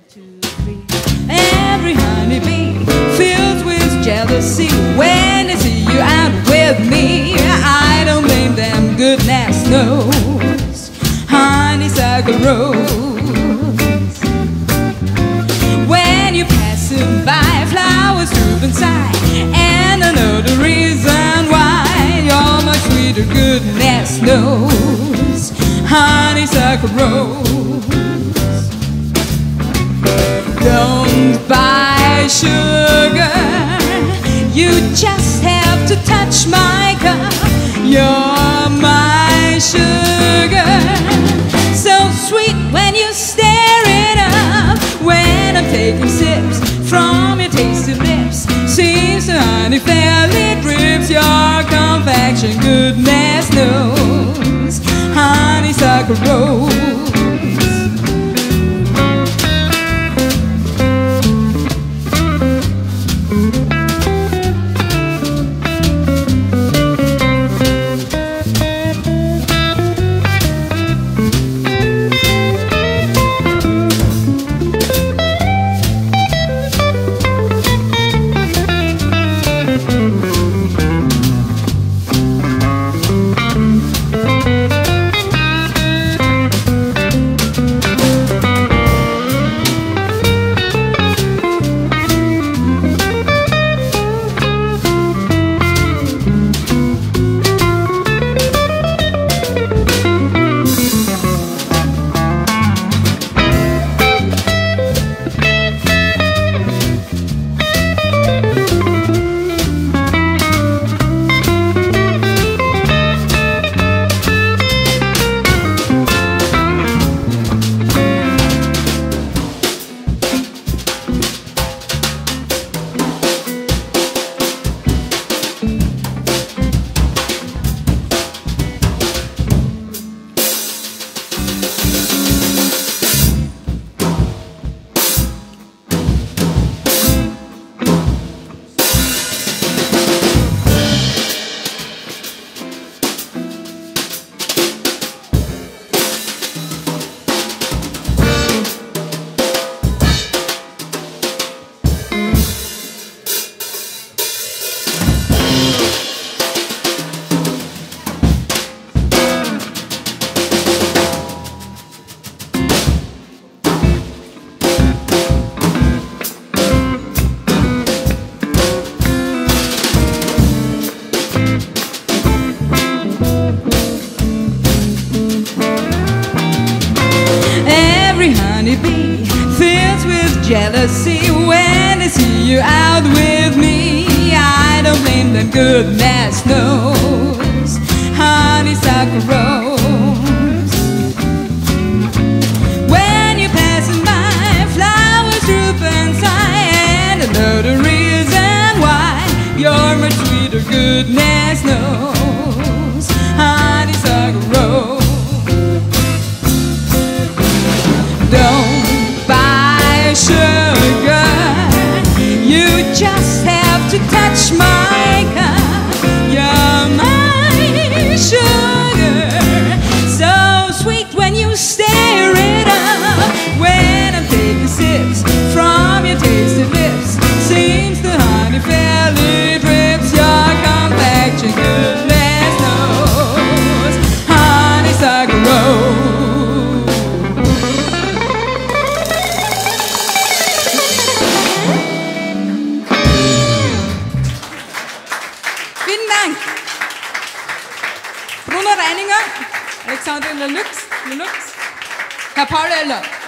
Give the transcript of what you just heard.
2, 3. Every honeybee filled with jealousy when they see you out with me. I don't blame them, goodness knows. Honeysuckle rose. When you pass him by, flowers droop inside, and I know the reason why. You're much sweeter, goodness knows. Honeysuckle rose. Don't buy sugar, you just have to touch my cup. You're my sugar, so sweet when you stir it up. When I'm taking sips from your tasty lips, seems the honey fairly drips your confection, goodness knows. Honeysuckle rose. Every honeybee fills with jealousy when they see you out with me. I don't blame them, goodness knows. Honeysuckle rose. When you're passing by, flowers droop inside, and I know the reason why. You're much sweeter, goodness knows. Honeysuckle rose. Don't buy sugar, you just have to touch my cup. You're my sugar, so sweet when you stir it up. When I'm taking sips from your tasty lips, seems the honey fairly drips your confection, goodness knows. Honeysuckle rose. Alexander Leluxe, Herr Paul Eller.